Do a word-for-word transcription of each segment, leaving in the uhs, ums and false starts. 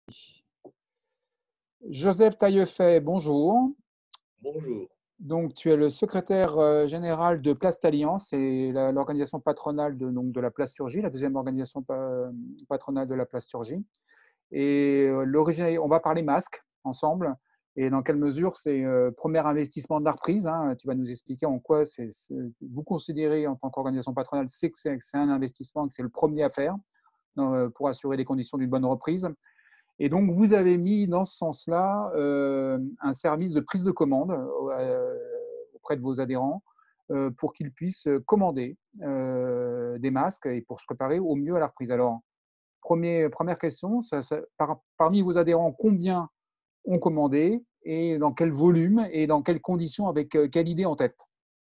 Joseph Taillefet, bonjour. Bonjour. Donc, tu es le secrétaire euh, général de Plastalliance, c'est la- l'organisation patronale de, donc, de la plasturgie, la deuxième organisation pa- patronale de la plasturgie. Et euh, l'origine, on va parler masque ensemble. Et dans quelle mesure c'est euh, premier investissement de la reprise, hein, tu vas nous expliquer en quoi c'est, c'est- vous considérez en tant qu'organisation patronale c'est que c'est que c'est un investissement, que c'est le premier à faire euh, pour assurer les conditions d'une bonne reprise. Et donc, vous avez mis dans ce sens-là euh, un service de prise de commande euh, auprès de vos adhérents euh, pour qu'ils puissent commander euh, des masques et pour se préparer au mieux à la reprise. Alors, premier, première question, ça, ça, par, parmi vos adhérents, combien ont commandé et dans quel volume et dans quelles conditions, avec euh, quelle idée en tête?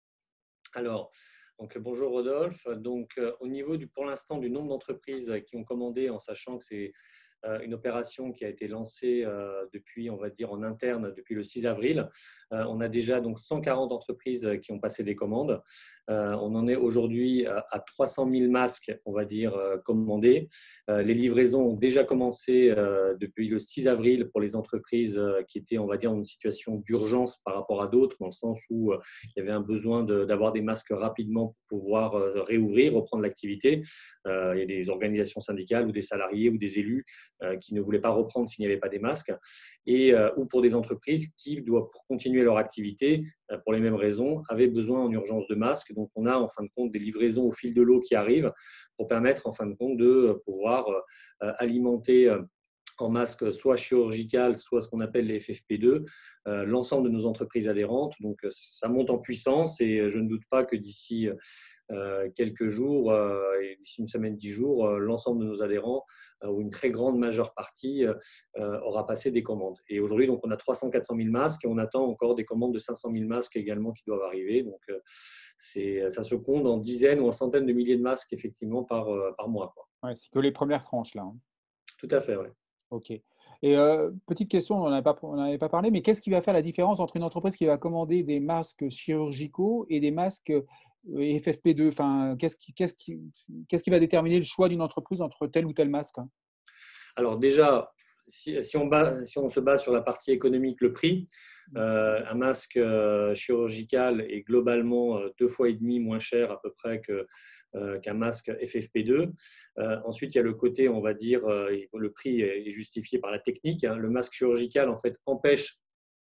Alors, donc, bonjour Rodolphe. Donc, euh, au niveau du, pour l'instant du nombre d'entreprises qui ont commandé, en sachant que c'est euh, une opération qui a été lancée euh, depuis, on va dire, en interne depuis le six avril, euh, on a déjà donc cent quarante entreprises qui ont passé des commandes. Euh, on en est aujourd'hui à, à trois cent mille masques, on va dire, euh, commandés. Euh, les livraisons ont déjà commencé euh, depuis le six avril pour les entreprises euh, qui étaient, on va dire, dans une situation d'urgence par rapport à d'autres, dans le sens où euh, il y avait un besoin de, d'avoir des masques rapidement pour pouvoir euh, réouvrir, reprendre l'activité. Euh, il y a des organisations syndicales ou des salariés ou des élus euh, qui ne voulaient pas reprendre s'il n'y avait pas des masques, et, euh, ou pour des entreprises qui doivent pour continuer leur activité, euh, pour les mêmes raisons, avaient besoin en urgence de masques. Donc, on a en fin de compte des livraisons au fil de l'eau qui arrivent pour permettre en fin de compte de pouvoir euh, alimenter euh, en masque soit chirurgical, soit ce qu'on appelle les F F P deux, euh, l'ensemble de nos entreprises adhérentes. Donc, ça monte en puissance et je ne doute pas que d'ici euh, quelques jours, euh, et d'ici une semaine, dix jours, euh, l'ensemble de nos adhérents, euh, ou une très grande majeure partie, euh, aura passé des commandes. Et aujourd'hui, donc, on a trois cents à quatre cent mille masques et on attend encore des commandes de cinq cent mille masques également qui doivent arriver. Donc, euh, c'est, ça se compte en dizaines ou en centaines de milliers de masques, effectivement, par, euh, par mois, quoi. Ouais, c'est que les premières tranches, là, hein. Tout à fait, oui. OK. Et euh, petite question, on n'en avait pas, on n'en avait pas parlé, mais qu'est-ce qui va faire la différence entre une entreprise qui va commander des masques chirurgicaux et des masques euh, F F P deux? Enfin, qu'est-ce qui, qu'est-ce qui, qu'est-ce qui va déterminer le choix d'une entreprise entre tel ou tel masque? Alors déjà, si, si, on base, si, on se base sur la partie économique, le prix, euh, un masque euh, chirurgical est globalement euh, deux fois et demi moins cher à peu près que, euh, qu'un masque F F P deux. Euh, ensuite, il y a le côté, on va dire, euh, le prix est justifié par la technique, hein. Le masque chirurgical, en fait, empêche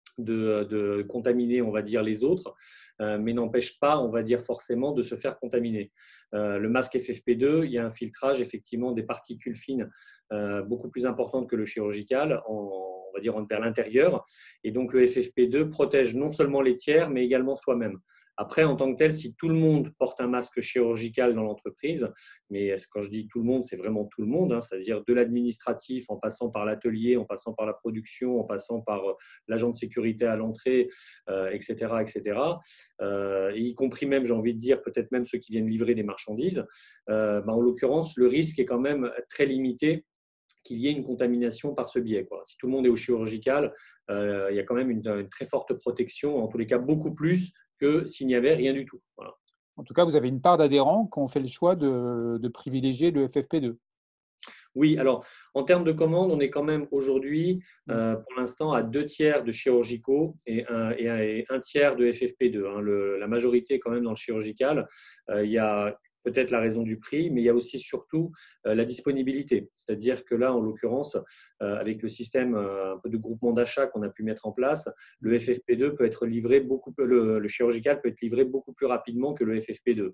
De, de contaminer, on va dire, les autres, euh, mais n'empêche pas, on va dire, forcément de se faire contaminer. Euh, le masque F F P deux, il y a un filtrage effectivement des particules fines euh, beaucoup plus importantes que le chirurgical, en, on va dire vers l'intérieur, et donc le F F P deux protège non seulement les tiers, mais également soi-même. Après, en tant que tel, si tout le monde porte un masque chirurgical dans l'entreprise, mais quand je dis tout le monde, c'est vraiment tout le monde, hein, c'est-à-dire de l'administratif, en passant par l'atelier, en passant par la production, en passant par l'agent de sécurité à l'entrée, euh, et cetera, et cetera. Euh, y compris même, j'ai envie de dire, peut-être même ceux qui viennent livrer des marchandises. Euh, ben, en l'occurrence, le risque est quand même très limité qu'il y ait une contamination par ce biais, quoi. Si tout le monde est au chirurgical, euh, il y a quand même une, une très forte protection, en tous les cas beaucoup plus que s'il n'y avait rien du tout. Voilà. En tout cas, vous avez une part d'adhérents qui ont fait le choix de, de privilégier le F F P deux. Oui, alors en termes de commandes, on est quand même aujourd'hui, euh, pour l'instant, à deux tiers de chirurgicaux et un, et un, et un tiers de F F P deux, hein. Le, la majorité est quand même dans le chirurgical. Euh, il y a peut-être la raison du prix, mais il y a aussi surtout euh, la disponibilité. C'est-à-dire que là, en l'occurrence, euh, avec le système euh, un peu de groupement d'achat qu'on a pu mettre en place, le F F P deux peut être livré beaucoup, le, le chirurgical peut être livré beaucoup plus rapidement que le F F P deux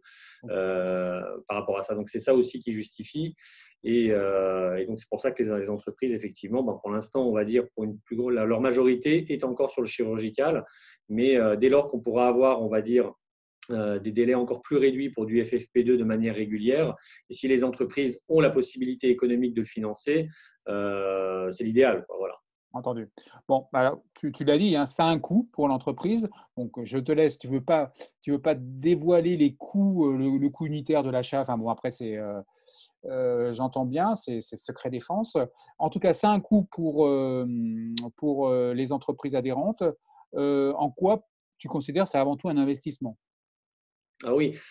euh, par rapport à ça. Donc c'est ça aussi qui justifie. Et, euh, et donc c'est pour ça que les, les entreprises, effectivement, ben, pour l'instant, on va dire, pour une plus grosse, leur majorité est encore sur le chirurgical, mais euh, dès lors qu'on pourra avoir, on va dire, Euh, des délais encore plus réduits pour du F F P deux de manière régulière. Et si les entreprises ont la possibilité économique de le financer, euh, c'est l'idéal, quoi, voilà. Entendu. Bon, alors, tu, tu l'as dit, hein, ça a un coût pour l'entreprise. Donc, je te laisse, tu ne veux pas, tu veux pas dévoiler les coûts, euh, le, le coût unitaire de l'achat. Enfin, bon, après, c'est, euh, euh, j'entends bien, c'est c'est secret défense. En tout cas, ça a un coût pour, euh, pour euh, les entreprises adhérentes. Euh, en quoi tu considères que c'est avant tout un investissement? Ah oui.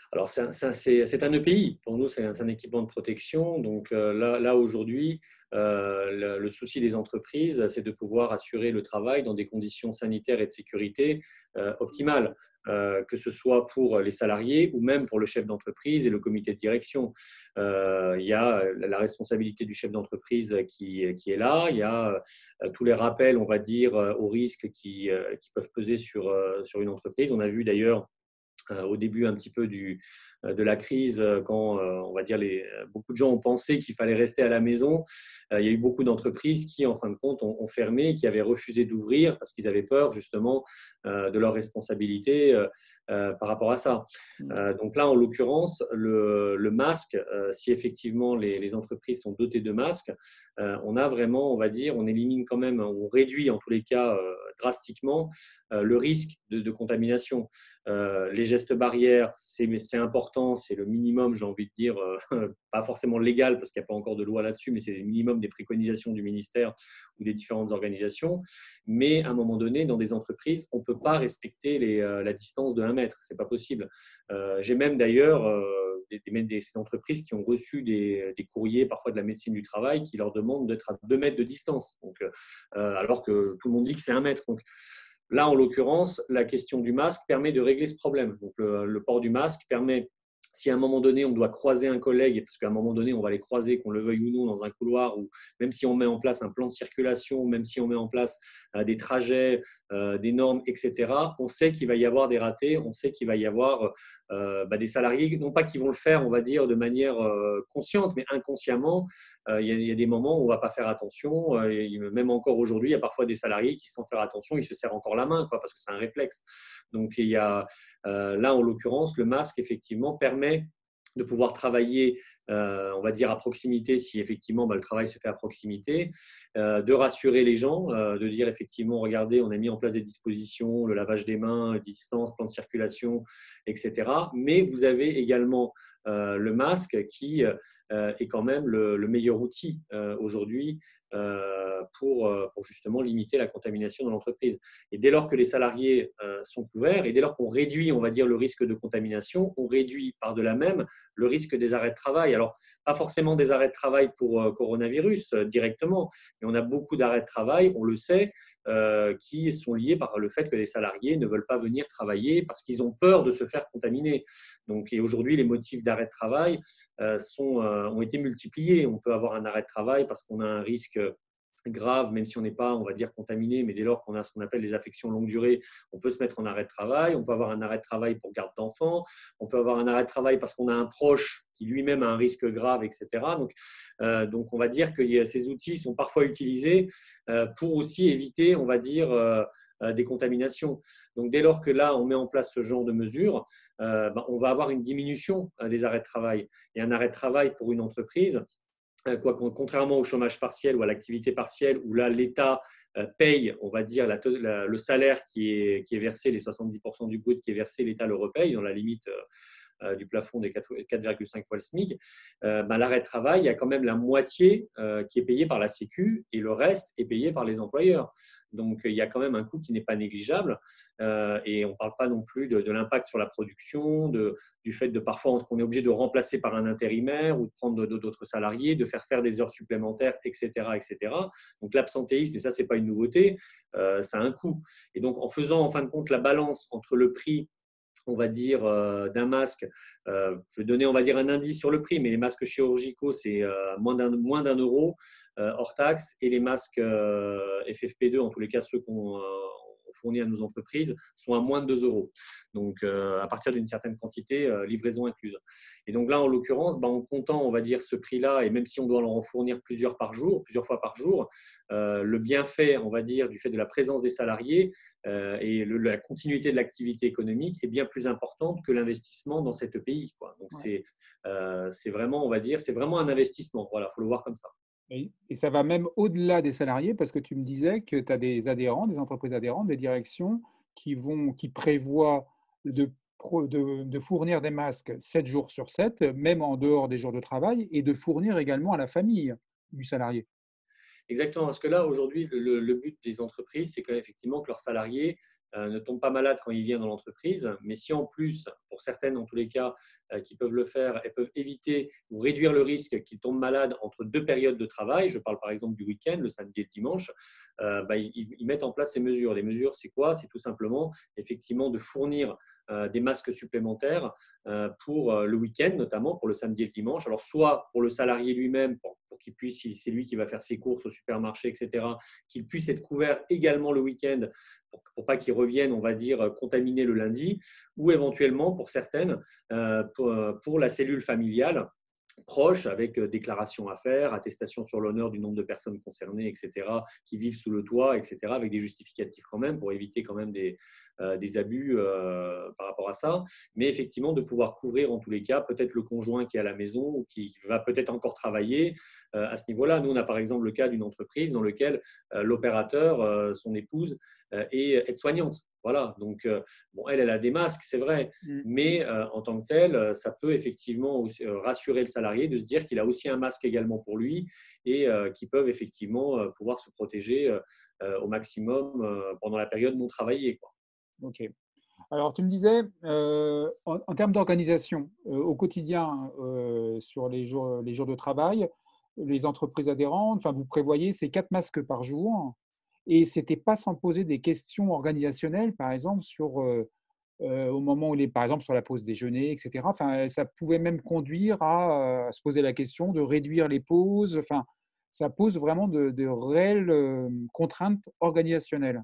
Alors, c'est un, c'est un- c'est- c'est un E P I. Pour nous, c'est un, c'est un équipement de protection. Donc euh, là, là aujourd'hui, euh, le, le souci des entreprises, c'est de pouvoir assurer le travail dans des conditions sanitaires et de sécurité euh, optimales, euh, que ce soit pour les salariés ou même pour le chef d'entreprise et le comité de direction. Euh, il y a la responsabilité du chef d'entreprise qui, qui est là. Il y a euh, tous les rappels, on va dire, euh, aux risques qui, euh, qui peuvent peser sur, euh, sur une entreprise. On a vu d'ailleurs euh, au début un petit peu du, euh, de la crise, euh, quand euh, on va dire les, beaucoup de gens ont pensé qu'il fallait rester à la maison. Euh, il y a eu beaucoup d'entreprises qui, en fin de compte, ont, ont fermé, qui avaient refusé d'ouvrir parce qu'ils avaient peur justement euh, de leurs responsabilités euh, euh, par rapport à ça. Euh, donc là, en l'occurrence, le, le masque, euh, si effectivement les, les entreprises sont dotées de masques, euh, on a vraiment, on va dire, on élimine quand même, on réduit en tous les cas euh, drastiquement euh, le risque de, de contamination. Euh, les gestes barrières, c'est important, c'est le minimum, j'ai envie de dire, euh, pas forcément légal parce qu'il n'y a pas encore de loi là-dessus, mais c'est le minimum des préconisations du ministère ou des différentes organisations. Mais à un moment donné, dans des entreprises, on ne peut pas respecter les, euh, la distance de un mètre, c'est pas possible. Euh, j'ai même d'ailleurs euh, des, des, des entreprises qui ont reçu des, des courriers, parfois de la médecine du travail, qui leur demandent d'être à deux mètres de distance, donc, euh, alors que tout le monde dit que c'est un mètre. Donc, là, en l'occurrence, la question du masque permet de régler ce problème. Donc, le, le port du masque permet, si à un moment donné, on doit croiser un collègue, parce qu'à un moment donné, on va les croiser, qu'on le veuille ou non, dans un couloir, ou même si on met en place un plan de circulation, même si on met en place euh, des trajets, euh, des normes, et cetera, on sait qu'il va y avoir des ratés, on sait qu'il va y avoir euh, bah, des salariés, non pas qui vont le faire, on va dire, de manière euh, consciente, mais inconsciemment. Euh, il, y a, il y a des moments où on ne va pas faire attention. Euh, et même encore aujourd'hui, il y a parfois des salariés qui, sans faire attention, ils se serrent encore la main, quoi, parce que c'est un réflexe. Donc, il y a, euh, là, en l'occurrence, le masque, effectivement, permet de pouvoir travailler, euh, on va dire, à proximité, si effectivement bah, le travail se fait à proximité, euh, de rassurer les gens, euh, de dire effectivement, regardez, on a mis en place des dispositions, le lavage des mains, distance, plan de circulation, et cetera. Mais vous avez également euh, le masque qui euh, est quand même le, le meilleur outil euh, aujourd'hui euh, pour, pour justement limiter la contamination dans l'entreprise. Et dès lors que les salariés euh, sont couverts et dès lors qu'on réduit, on va dire, le risque de contamination, on réduit par de la même le risque des arrêts de travail. Alors, pas forcément des arrêts de travail pour euh, coronavirus euh, directement, mais on a beaucoup d'arrêts de travail, on le sait, euh, qui sont liés par le fait que les salariés ne veulent pas venir travailler parce qu'ils ont peur de se faire contaminer. Donc, et aujourd'hui, les motifs d'arrêt de travail euh, sont, euh, ont été multipliés. On peut avoir un arrêt de travail parce qu'on a un risque grave, même si on n'est pas, on va dire, contaminé, mais dès lors qu'on a ce qu'on appelle les affections longue durée, on peut se mettre en arrêt de travail, on peut avoir un arrêt de travail pour garde d'enfants, on peut avoir un arrêt de travail parce qu'on a un proche qui lui-même a un risque grave, et cetera. Donc, euh, donc on va dire que ces outils sont parfois utilisés euh, pour aussi éviter, on va dire, euh, des contaminations. Donc, dès lors que là, on met en place ce genre de mesures, euh, ben, on va avoir une diminution des arrêts de travail. Et un arrêt de travail pour une entreprise, Quoi, contrairement au chômage partiel ou à l'activité partielle, où là, l'État paye, on va dire, la, la, le salaire qui est, qui est versé, les soixante-dix pour cent du brut qui est versé, l'État le repaye dans la limite euh, du plafond des quatre virgule cinq fois le SMIC. Euh, ben, l'arrêt de travail, il y a quand même la moitié euh, qui est payée par la Sécu et le reste est payé par les employeurs. Donc, il y a quand même un coût qui n'est pas négligeable euh, et on ne parle pas non plus de, de l'impact sur la production, de, du fait de parfois qu'on est obligé de remplacer par un intérimaire ou de prendre d'autres salariés, de faire faire des heures supplémentaires, et cetera et cetera. Donc, l'absentéisme, et ça, ce n'est pas une nouveauté, euh, ça a un coût. Et donc, en faisant en fin de compte la balance entre le prix, on va dire, euh, d'un masque. Euh, je vais donner, on va dire, un indice sur le prix, mais les masques chirurgicaux, c'est euh, moins d'un moins d'un euro euh, hors taxe, et les masques euh, F F P deux, en tous les cas ceux qu'on euh, fournit à nos entreprises, sont à moins de deux euros. Donc, euh, à partir d'une certaine quantité, euh, livraison incluse. Et donc là, en l'occurrence, bah, en comptant, on va dire, ce prix-là, et même si on doit en fournir plusieurs par jour, plusieurs fois par jour, euh, le bienfait, on va dire, du fait de la présence des salariés euh, et le, la continuité de l'activité économique est bien plus importante que l'investissement dans cet E P I, quoi. Donc, ouais. c'est, euh, c'est vraiment, on va dire, c'est vraiment un investissement. Voilà, il faut le voir comme ça. Et, et ça va même au-delà des salariés, parce que tu me disais que tu as des adhérents, des entreprises adhérentes, des directions qui, vont, qui prévoient de, de, de fournir des masques sept jours sur sept, même en dehors des jours de travail, et de fournir également à la famille du salarié. Exactement, parce que là, aujourd'hui, le, le but des entreprises, c'est qu'effectivement que leurs salariés euh, ne tombe pas malade quand il vient dans l'entreprise. Mais si en plus, pour certaines en tous les cas, euh, qui peuvent le faire, elles peuvent éviter ou réduire le risque qu'il tombe malade entre deux périodes de travail, je parle par exemple du week-end, le samedi et le dimanche, euh, bah, ils, ils mettent en place ces mesures. Les mesures, c'est quoi? C'est tout simplement effectivement de fournir euh, des masques supplémentaires euh, pour euh, le week-end, notamment pour le samedi et le dimanche. Alors, soit pour le salarié lui-même, pour, pour qu'il puisse, si c'est lui qui va faire ses courses au supermarché, et cetera, qu'il puisse être couvert également le week-end pour, pour pas qu'il revienne, on va dire, contaminé le lundi, ou éventuellement pour certaines, euh, pour, pour la cellule familiale proche, avec déclaration à faire, attestation sur l'honneur du nombre de personnes concernées, et cetera, qui vivent sous le toit, et cetera, avec des justificatifs quand même pour éviter quand même des, euh, des abus euh, par rapport à ça. Mais effectivement, de pouvoir couvrir en tous les cas, peut-être le conjoint qui est à la maison ou qui va peut-être encore travailler euh, à ce niveau-là. Nous, on a par exemple le cas d'une entreprise dans laquelle euh, l'opérateur, euh, son épouse, euh, est aide-soignante. Voilà, donc euh, bon, elle, elle a des masques, c'est vrai, Mm. mais euh, en tant que tel, ça peut effectivement aussi, euh, rassurer le salarié de se dire qu'il a aussi un masque également pour lui et euh, qu'ils peuvent effectivement euh, pouvoir se protéger euh, au maximum euh, pendant la période non travaillée, quoi. Ok. Alors, tu me disais, euh, en, en termes d'organisation, euh, au quotidien, euh, sur les jours, les jours de travail, les entreprises adhérentes, enfin, vous prévoyez ces quatre masques par jour, et c'était pas sans poser des questions organisationnelles, par exemple, sur, euh, euh, au moment où il est, par exemple, sur la pause déjeuner, et cetera. Enfin, ça pouvait même conduire à, à se poser la question de réduire les pauses. Enfin, ça pose vraiment de, de réelles euh, contraintes organisationnelles.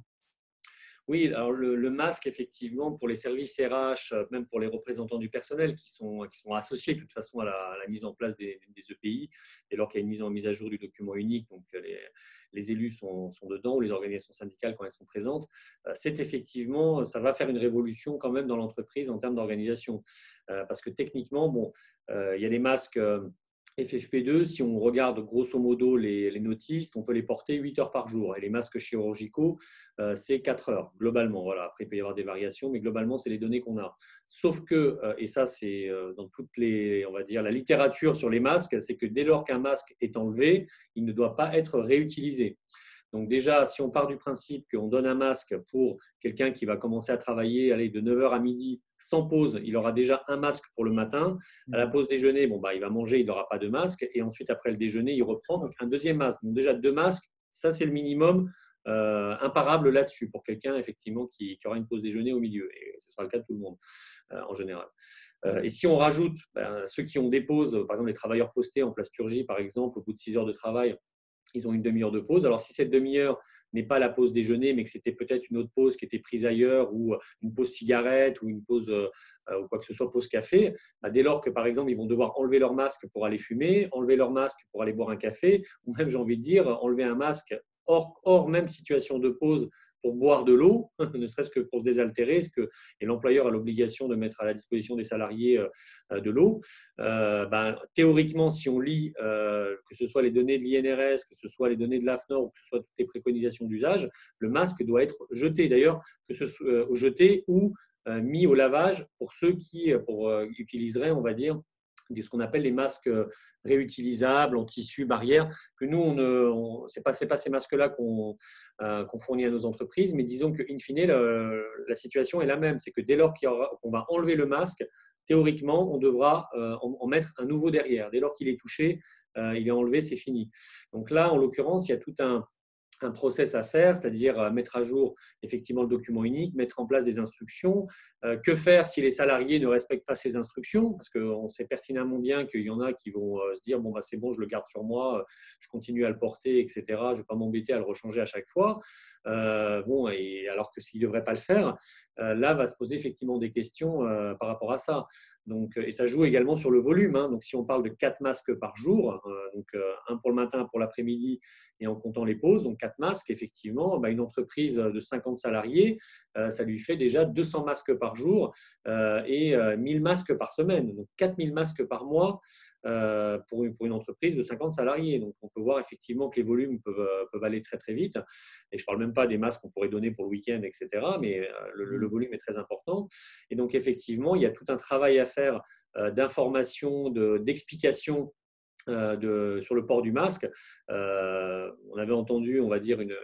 Oui, alors le, le masque, effectivement, pour les services R H, euh, même pour les représentants du personnel qui sont, qui sont associés de toute façon à la, à la mise en place des, des E P I, dès lors qu'il y a une mise, en, mise à jour du document unique, donc les, les élus sont, sont dedans, ou les organisations syndicales quand elles sont présentes, euh, c'est effectivement, ça va faire une révolution quand même dans l'entreprise en termes d'organisation. Euh, parce que techniquement, bon, euh, il y a les masques. Euh, F F P deux, si on regarde grosso modo les, les notices, on peut les porter huit heures par jour. Et les masques chirurgicaux, euh, c'est quatre heures globalement. Voilà. Après, il peut y avoir des variations, mais globalement, c'est les données qu'on a. Sauf que, euh, et ça, c'est euh, dans toutes les, on va dire, la littérature sur les masques, c'est que dès lors qu'un masque est enlevé, il ne doit pas être réutilisé. Donc déjà, si on part du principe qu'on donne un masque pour quelqu'un qui va commencer à travailler aller de neuf heures à midi sans pause, il aura déjà un masque pour le matin. À la pause déjeuner, bon, bah, il va manger, il n'aura pas de masque. Et ensuite, après le déjeuner, il reprend donc un deuxième masque. Donc déjà, deux masques, ça c'est le minimum euh, imparable là-dessus pour quelqu'un effectivement qui, qui aura une pause déjeuner au milieu. Et ce sera le cas de tout le monde euh, en général. Euh, et si on rajoute ben, ceux qui ont des pauses, par exemple les travailleurs postés en plasturgie, par exemple, au bout de six heures de travail, ils ont une demi-heure de pause. Alors, si cette demi-heure n'est pas la pause déjeuner, mais que c'était peut-être une autre pause qui était prise ailleurs, ou une pause cigarette, ou une pause, euh, ou quoi que ce soit, pause café, bah, dès lors que, par exemple, ils vont devoir enlever leur masque pour aller fumer, enlever leur masque pour aller boire un café, ou même, j'ai envie de dire, enlever un masque hors, hors même situation de pause pour boire de l'eau, ne serait-ce que pour se désaltérer, parce que, et l'employeur a l'obligation de mettre à la disposition des salariés euh, de l'eau. Euh, ben, théoriquement, si on lit euh, que ce soit les données de l'I N R S, que ce soit les données de l'A F N O R ou que ce soit toutes les préconisations d'usage, le masque doit être jeté. D'ailleurs, que ce soit euh, jeté ou euh, mis au lavage pour ceux qui pour, euh, utiliseraient, on va dire, ce qu'on appelle les masques réutilisables en tissu barrière, que nous, on ne, on, c'est pas, c'est pas ces masques-là qu'on, euh, qu'on fournit à nos entreprises, mais disons qu'in fine, le, la situation est la même. C'est que dès lors qu'il y aura, qu'on va enlever le masque, théoriquement, on devra euh, en, en mettre un nouveau derrière. Dès lors qu'il est touché, euh, il est enlevé, c'est fini. Donc là, en l'occurrence, il y a tout un un process à faire, c'est-à-dire mettre à jour effectivement le document unique, mettre en place des instructions. Euh, que faire si les salariés ne respectent pas ces instructions? Parce qu'on sait pertinemment bien qu'il y en a qui vont euh, se dire bon, bah, c'est bon, je le garde sur moi, je continue à le porter, et cetera. Je ne vais pas m'embêter à le rechanger à chaque fois. Euh, bon, et alors que s'ils ne devraient pas le faire, euh, là va se poser effectivement des questions euh, par rapport à ça. Donc, et ça joue également sur le volume. Hein. Donc, si on parle de quatre masques par jour, euh, donc euh, un pour le matin, un pour l'après-midi, et en comptant les pauses, donc quatre masques, effectivement, bah, une entreprise de cinquante salariés, euh, ça lui fait déjà deux cents masques par jour euh, et euh, mille masques par semaine. Donc, quatre mille masques par mois euh, pour, une, pour une entreprise de cinquante salariés. Donc, on peut voir effectivement que les volumes peuvent, peuvent aller très, très vite. Et je ne parle même pas des masques qu'on pourrait donner pour le week-end, et cetera. Mais euh, le, le volume est très important. Et donc, effectivement, il y a tout un travail à faire euh, d'information, de, d'explication Euh, de, sur le port du masque. Euh, on avait entendu, on va dire, une, une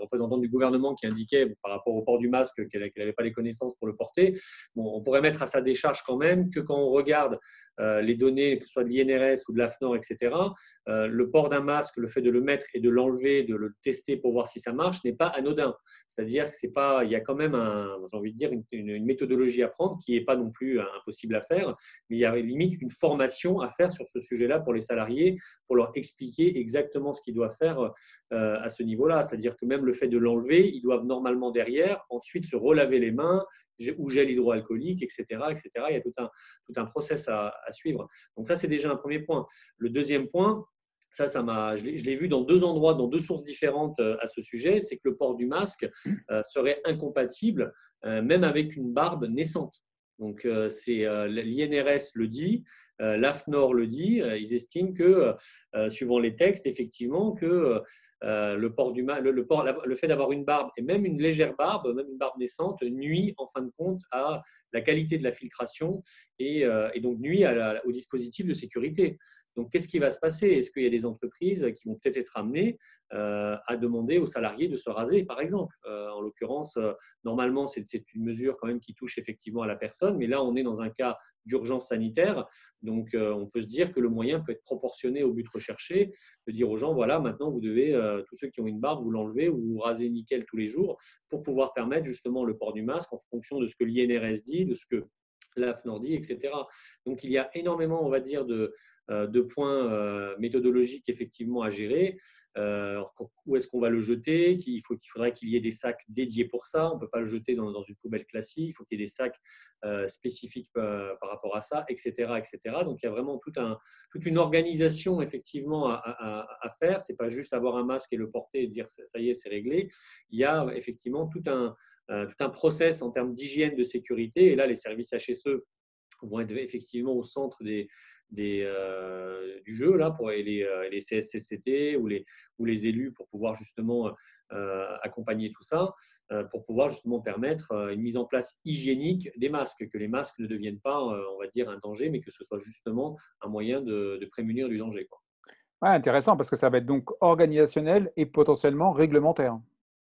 représentante du gouvernement qui indiquait bon, par rapport au port du masque qu'elle n'avait pas les connaissances pour le porter. Bon, on pourrait mettre à sa décharge quand même que quand on regarde euh, les données, que ce soit de l'I N R S ou de l'A F N O R, et cetera, euh, le port d'un masque, le fait de le mettre et de l'enlever, de le tester pour voir si ça marche, n'est pas anodin. C'est-à-dire que c'est pas, il y a quand même, un, j'ai envie de dire, une, une, une méthodologie à prendre qui n'est pas non plus impossible à faire, mais il y a limite une formation à faire sur ce sujet-là pour les salariés, pour leur expliquer exactement ce qu'ils doivent faire euh, à ce niveau-là. C'est-à-dire que même le fait de l'enlever, ils doivent normalement derrière ensuite se relaver les mains ou gel hydroalcoolique, et cetera, et cetera. Il y a tout un, tout un process à, à suivre. Donc ça, c'est déjà un premier point. Le deuxième point, ça, ça m'a, je l'ai vu dans deux endroits, dans deux sources différentes à ce sujet, c'est que le port du masque euh, serait incompatible euh, même avec une barbe naissante. Donc, euh, c'est euh, l'I N R S le dit, euh, l'A F N O R le dit. Euh, ils estiment que, euh, suivant les textes, effectivement, que euh, le, port du le, le, port, le fait d'avoir une barbe et même une légère barbe, même une barbe naissante, nuit en fin de compte à la qualité de la filtration et, euh, et donc nuit à la, au dispositif de sécurité. Donc, qu'est-ce qui va se passer? Est-ce qu'il y a des entreprises qui vont peut-être être amenées euh, à demander aux salariés de se raser, par exemple? euh, En l'occurrence, euh, normalement, c'est une mesure quand même qui touche effectivement à la personne, mais là, on est dans un cas d'urgence sanitaire. Donc, euh, on peut se dire que le moyen peut être proportionné au but recherché, de dire aux gens, voilà, maintenant, vous devez, euh, tous ceux qui ont une barbe, vous l'enlevez ou vous vous rasez nickel tous les jours pour pouvoir permettre justement le port du masque en fonction de ce que l'I N R S dit, de ce que l'A F N O R dit, et cetera. Donc, il y a énormément, on va dire, de, de points euh, méthodologiques effectivement à gérer. Euh, où est-ce qu'on va le jeter? Il, faut, il faudrait qu'il y ait des sacs dédiés pour ça. On ne peut pas le jeter dans, dans une poubelle classique. Il faut qu'il y ait des sacs euh, spécifiques euh, par rapport à ça, et cetera, et cetera. Donc, il y a vraiment tout un, toute une organisation effectivement à, à, à faire. Ce n'est pas juste avoir un masque et le porter et dire ça y est, c'est réglé. Il y a effectivement tout un, euh, tout un process en termes d'hygiène, de sécurité. Et là, les services H S E vont être effectivement au centre des, des, euh, du jeu là, pour les, les C S C C T ou les, ou les élus pour pouvoir justement euh, accompagner tout ça, euh, pour pouvoir justement permettre une mise en place hygiénique des masques, que les masques ne deviennent pas, euh, on va dire, un danger, mais que ce soit justement un moyen de, de prémunir du danger, quoi. Ouais, intéressant, parce que ça va être donc organisationnel et potentiellement réglementaire.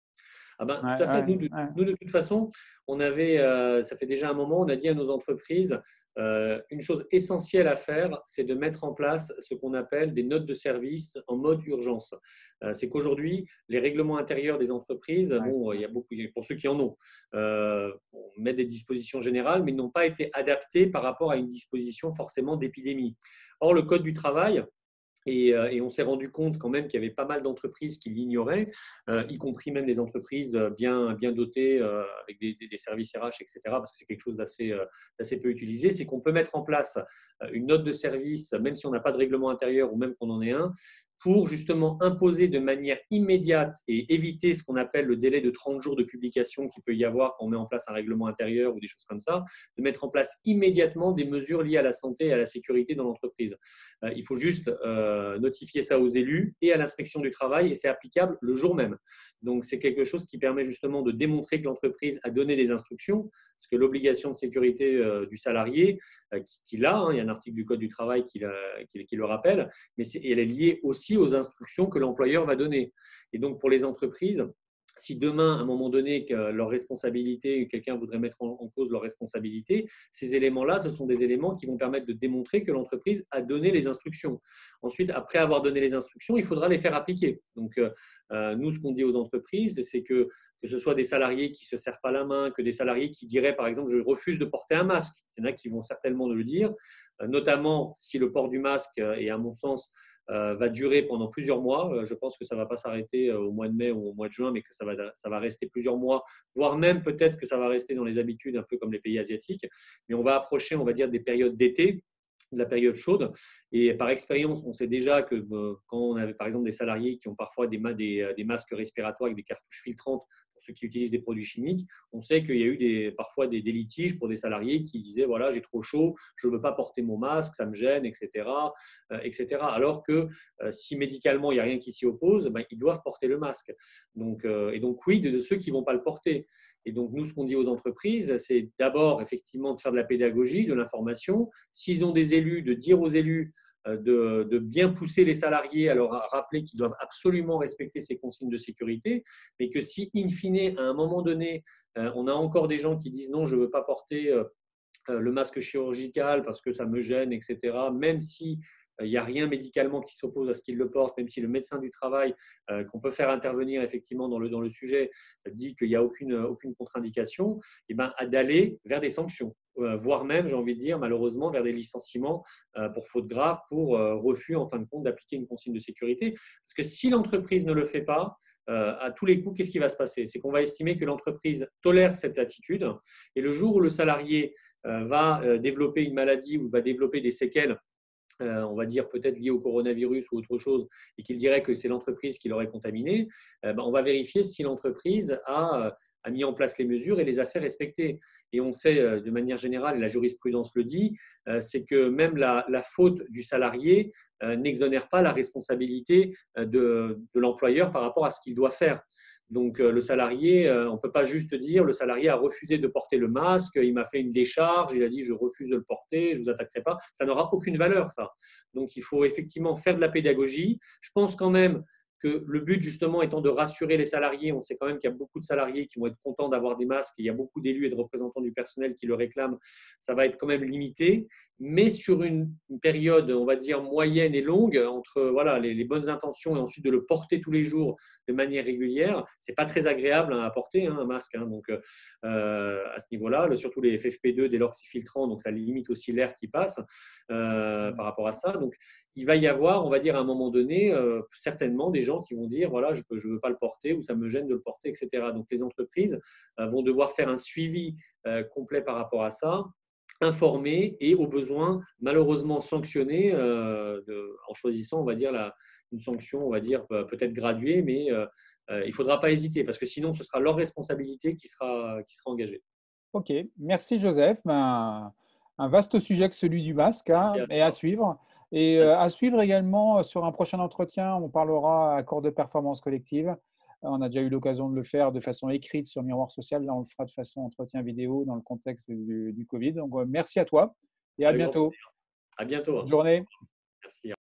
Ah ben, Ouais, tout à fait. ouais, Nous, de, ouais. nous, de toute façon, on avait, euh, ça fait déjà un moment, on a dit à nos entreprises, euh, une chose essentielle à faire, c'est de mettre en place ce qu'on appelle des notes de service en mode urgence. Euh, c'est qu'aujourd'hui, les règlements intérieurs des entreprises, Ouais. bon, il y a beaucoup, pour ceux qui en ont, euh, on met des dispositions générales, mais n'ont pas été adaptées par rapport à une disposition forcément d'épidémie. Or, le Code du travail, Et, euh, et on s'est rendu compte quand même qu'il y avait pas mal d'entreprises qui l'ignoraient, euh, y compris même des entreprises bien, bien dotées euh, avec des, des, des services R H, et cetera, parce que c'est quelque chose d'assez euh, peu utilisé. C'est qu'on peut mettre en place une note de service, même si on n'a pas de règlement intérieur ou même qu'on en ait un, pour justement imposer de manière immédiate et éviter ce qu'on appelle le délai de trente jours de publication qu'il peut y avoir quand on met en place un règlement intérieur ou des choses comme ça, de mettre en place immédiatement des mesures liées à la santé et à la sécurité dans l'entreprise. Euh, il faut juste euh, notifier ça aux élus et à l'inspection du travail et c'est applicable le jour même. Donc, c'est quelque chose qui permet justement de démontrer que l'entreprise a donné des instructions, parce que l'obligation de sécurité euh, du salarié, euh, qui, qui l'a, hein, il y a un article du Code du travail qui, la, qui, qui le rappelle, mais c'est, elle est liée aussi aux instructions que l'employeur va donner. Et donc, pour les entreprises, si demain, à un moment donné, que leur responsabilité, quelqu'un voudrait mettre en, en cause leur responsabilité, ces éléments-là, ce sont des éléments qui vont permettre de démontrer que l'entreprise a donné les instructions. Ensuite, après avoir donné les instructions, il faudra les faire appliquer. Donc, euh, nous, ce qu'on dit aux entreprises, c'est que que ce soit des salariés qui ne se serrent pas la main, que des salariés qui diraient, par exemple, je refuse de porter un masque. Il y en a qui vont certainement le dire, euh, notamment si le port du masque, et à mon sens, euh, va durer pendant plusieurs mois. Je pense que ça ne va pas s'arrêter au mois de mai ou au mois de juin, mais que ça va, ça va rester plusieurs mois, voire même peut-être que ça va rester dans les habitudes, un peu comme les pays asiatiques. Mais on va approcher, on va dire, des périodes d'été, de la période chaude. Et par expérience, on sait déjà que euh, quand on avait par exemple des salariés qui ont parfois des, des, des masques respiratoires avec des cartouches filtrantes, pour ceux qui utilisent des produits chimiques, on sait qu'il y a eu des, parfois des, des litiges pour des salariés qui disaient voilà, j'ai trop chaud, je ne veux pas porter mon masque, ça me gêne, et cetera, euh, et cetera. Alors que euh, si médicalement il n'y a rien qui s'y oppose, ben, ils doivent porter le masque. Donc, euh, et donc, oui, de, de ceux qui ne vont pas le porter. Et donc, nous, ce qu'on dit aux entreprises, c'est d'abord effectivement de faire de la pédagogie, de l'information. S'ils ont des élus, de dire aux élus de, de bien pousser les salariés à leur rappeler qu'ils doivent absolument respecter ces consignes de sécurité, mais que si, in fine, à un moment donné, on a encore des gens qui disent non, je ne veux pas porter le masque chirurgical parce que ça me gêne, et cetera, même si il n'y a rien médicalement qui s'oppose à ce qu'il le porte, même si le médecin du travail euh, qu'on peut faire intervenir effectivement dans le, dans le sujet dit qu'il n'y a aucune, aucune contre-indication, et ben, d'aller vers des sanctions, euh, voire même, j'ai envie de dire, malheureusement, vers des licenciements euh, pour faute grave, pour euh, refus, en fin de compte, d'appliquer une consigne de sécurité. Parce que si l'entreprise ne le fait pas, euh, à tous les coups, qu'est-ce qui va se passer? C'est qu'on va estimer que l'entreprise tolère cette attitude et le jour où le salarié euh, va euh, développer une maladie ou va développer des séquelles, Euh, on va dire peut-être lié au coronavirus ou autre chose, et qu'il dirait que c'est l'entreprise qui l'aurait contaminé, euh, ben, on va vérifier si l'entreprise a, a mis en place les mesures et les a fait respecter. Et on sait euh, de manière générale, et la jurisprudence le dit, euh, c'est que même la, la faute du salarié euh, n'exonère pas la responsabilité de, de l'employeur par rapport à ce qu'il doit faire. Donc, le salarié, on ne peut pas juste dire le salarié a refusé de porter le masque, il m'a fait une décharge, il a dit je refuse de le porter, je ne vous attaquerai pas. Ça n'aura aucune valeur, ça. Donc, il faut effectivement faire de la pédagogie. Je pense quand même que le but, justement, étant de rassurer les salariés, on sait quand même qu'il y a beaucoup de salariés qui vont être contents d'avoir des masques, il y a beaucoup d'élus et de représentants du personnel qui le réclament, ça va être quand même limité, mais sur une période, on va dire, moyenne et longue, entre voilà, les, les bonnes intentions et ensuite de le porter tous les jours de manière régulière, ce n'est pas très agréable à porter, hein, un masque. Hein, donc, euh, à ce niveau-là, surtout les F F P deux, dès lors que c'est filtrant, donc ça limite aussi l'air qui passe euh, par rapport à ça. Donc, il va y avoir, on va dire, à un moment donné, euh, certainement des gens qui vont dire, voilà, je ne veux pas le porter ou ça me gêne de le porter, et cetera. Donc, les entreprises euh, vont devoir faire un suivi euh, complet par rapport à ça, informer et, au besoin, malheureusement sanctionner euh, de, en choisissant, on va dire, la, une sanction, on va dire, peut-être graduée, mais euh, euh, il ne faudra pas hésiter parce que sinon, ce sera leur responsabilité qui sera, qui sera engagée. Ok, merci Joseph. Ben, un vaste sujet que celui du masque, hein, Merci à et à toi. suivre. Et euh, à suivre également sur un prochain entretien, on parlera accord de performance collective. On a déjà eu l'occasion de le faire de façon écrite sur Miroir Social. Là, on le fera de façon entretien vidéo dans le contexte du, du Covid. Donc, euh, merci à toi et à Avec grand bientôt. plaisir. À bientôt. Bonne journée. Merci.